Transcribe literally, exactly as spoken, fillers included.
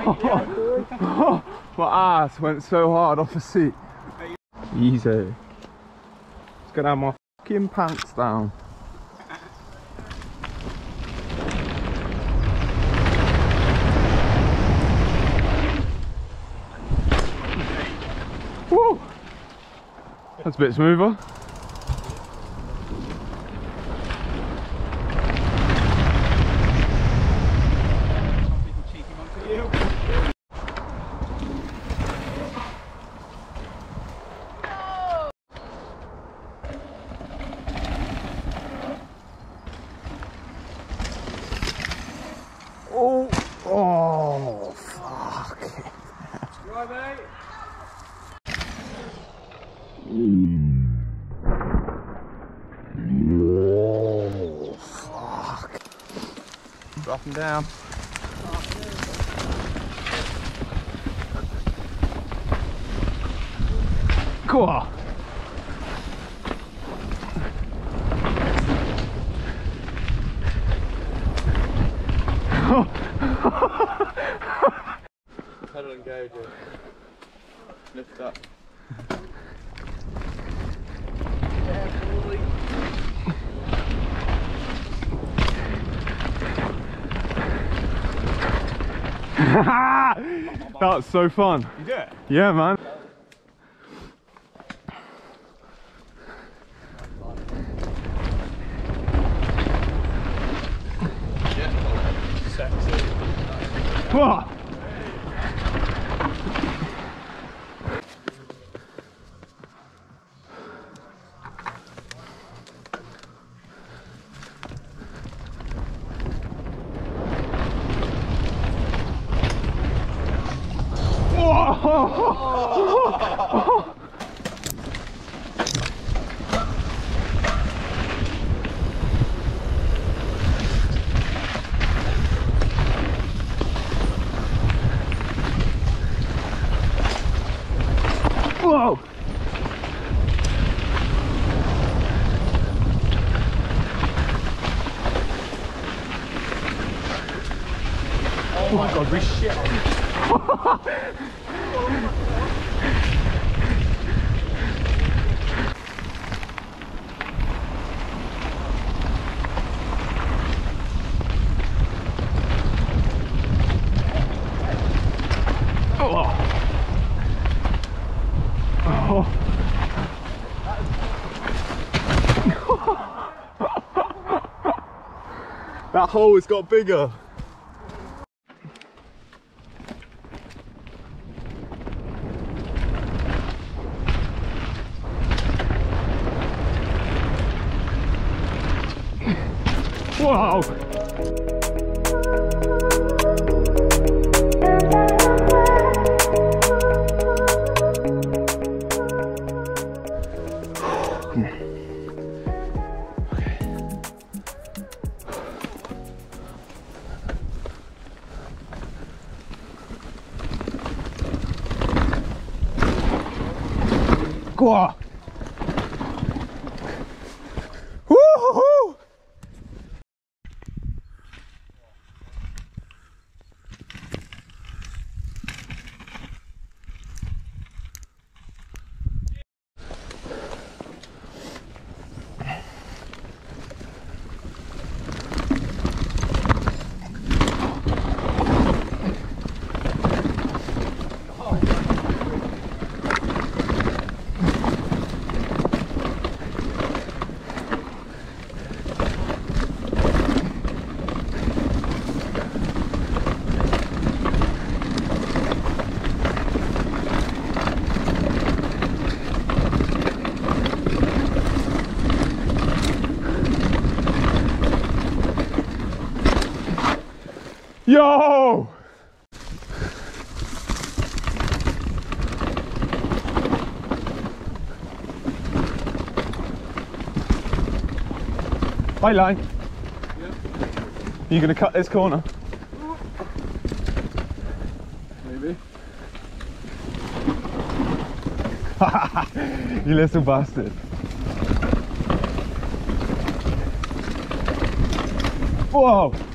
My ass went so hard off the seat. Easy. Just gonna have my fucking pants down. Woo! That's a bit smoother. Oh, oh, fuck. Right, mate. Oh, fuck. Up and down. Go on. Pedal and go, dude. Lift up. Yeah, boy. That's so fun. You do it? Yeah, man. Yeah. Sexy. Whoa. Whoa! Oh my god, we shit. Oh. Oh. That hole has got bigger. Wow. Go on. Woo-hoo-hoo. Yo! Hi, line. Yeah. You gonna cut this corner? Maybe. You little bastard. Whoa!